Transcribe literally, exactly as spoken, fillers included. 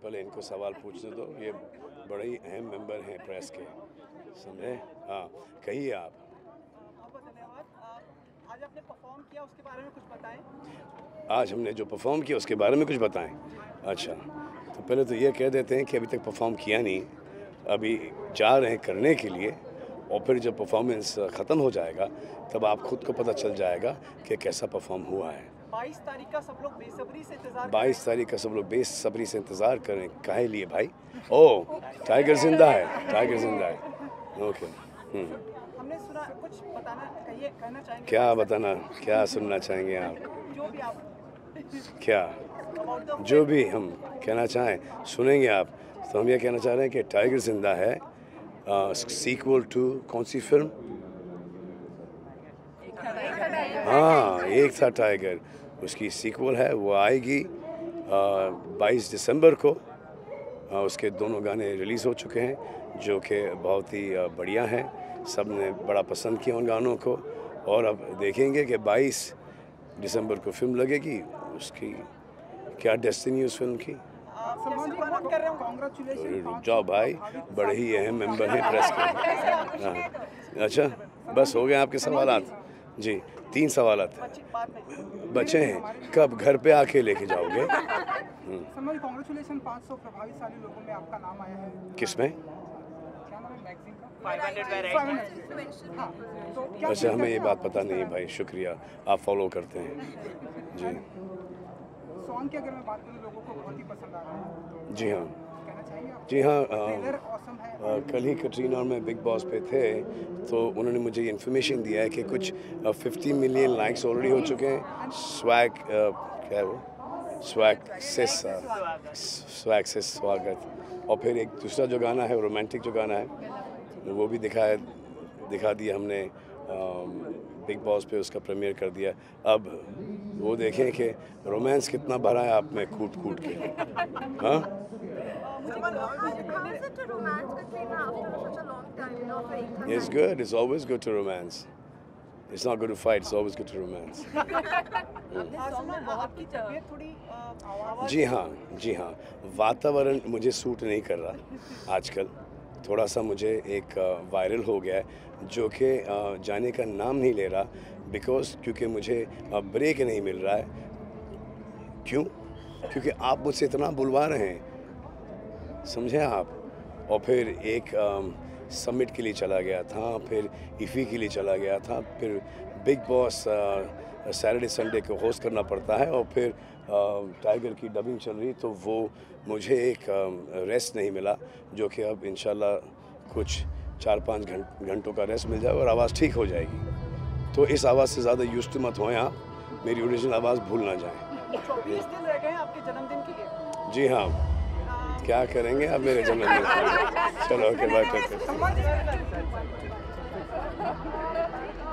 पहले इनको सवाल पूछने दो, ये बड़े ही अहम मेंबर हैं प्रेस के, समझे? हाँ, कहिए आप। धन्यवाद। आज आपने परफॉर्म किया, उसके बारे में कुछ बताएं। आज हमने जो परफॉर्म किया उसके बारे में कुछ बताएं। अच्छा, तो पहले तो ये कह देते हैं कि अभी तक परफॉर्म किया नहीं, अभी जा रहे हैं करने के लिए, और फिर जब परफॉर्मेंस ख़त्म हो जाएगा तब आप खुद को पता चल जाएगा कि कैसा परफॉर्म हुआ है। बाईस तारीख का सब लोग बेसब्री से इंतजार बाईस तारीख का सब लोग बेसब्री से इंतज़ार करें। काहे लिए भाई? ओ, टाइगर जिंदा है, टाइगर जिंदा है। ओके। हमने सुना, कुछ बताना कहिए, कहना चाहेंगे? क्या बताना, क्या सुनना चाहेंगे आप? जो भी आप क्या जो भी हम कहना चाहें सुनेंगे आप। तो हम ये कहना चाह रहे हैं कि टाइगर जिंदा है, सीक्वल टू कौन सी फिल्म? हाँ, एक था टाइगर, उसकी सीक्वल है, वो आएगी बाईस दिसंबर को। आ, उसके दोनों गाने रिलीज़ हो चुके हैं जो कि बहुत ही आ, बढ़िया हैं, सब ने बड़ा पसंद किया उन गानों को। और अब देखेंगे कि बाईस दिसंबर को फिल्म लगेगी, उसकी क्या डेस्टिनी उस फिल्म की। रुक जाओ भाई, बड़े ही अहम मेंबर हैं प्रेस के। हाँ, अच्छा, बस हो गए आपके सवालात? जी, तीन सवालात बचे हैं, कब घर पे आके लेके जाओगे? कांग्रेचुलेशन, पाँच सौ प्रभावशाली लोगों में आपका नाम आया है। किसमें? क्या नाम है मैगजीन का? अच्छा, हमें ये बात पता नहीं भाई, शुक्रिया, आप फॉलो करते हैं। जी, सॉन्ग के अगर मैं बात करूं, लोगों को बहुत ही पसंद आ रहा है। जी हाँ, कहना चाहेंगे आप? जी हाँ। ऑसम है। आ, कल ही कटरीना और मैं बिग बॉस पे थे, तो उन्होंने मुझे ये इन्फॉर्मेशन दिया है कि कुछ फिफ्टी मिलियन लाइक्स ऑलरेडी हो चुके हैं। स्वैग, क्या है वो, स्वैग से स्वैग से स्वागत। और फिर एक दूसरा जो गाना है, रोमांटिक जो गाना है, वो भी दिखाया दिखा दिया हमने बिग बॉस पे, उसका प्रीमियर कर दिया। अब वो देखें कि रोमांस कितना भरा है आप में कूट कूट के। हाँ, it's good, it's always good to romance. It's not good to fight, it's always good to romance. जी हाँ, जी हाँ, वातावरण मुझे सूट नहीं कर रहा आजकल। थोड़ा सा मुझे एक वायरल हो गया है जो कि जाने का नाम नहीं ले रहा, बिकॉज क्योंकि मुझे ब्रेक नहीं मिल रहा है। क्यों? क्योंकि आप मुझसे इतना बुलवा रहे हैं, समझे आप। और फिर एक समिट के लिए चला गया था, फिर इफ़ी के लिए चला गया था, फिर बिग बॉस सैटरडे संडे को होस्ट करना पड़ता है, और फिर टाइगर की डबिंग चल रही, तो वो मुझे एक रेस्ट नहीं मिला, जो कि अब इंशाल्लाह कुछ चार पाँच घंटों का रेस्ट मिल जाए और आवाज़ ठीक हो जाएगी। तो इस आवाज़ से ज़्यादा यूज्ड मत होएं आप, मेरी ओरिजिनल आवाज़ भूल ना जाएं। चौबीस दिन रह गए आपके जन्मदिन के लिए। जी हाँ, क्या करेंगे अब मेरे जन्मदिन पे? चलो, ओके, बाय करते हैं।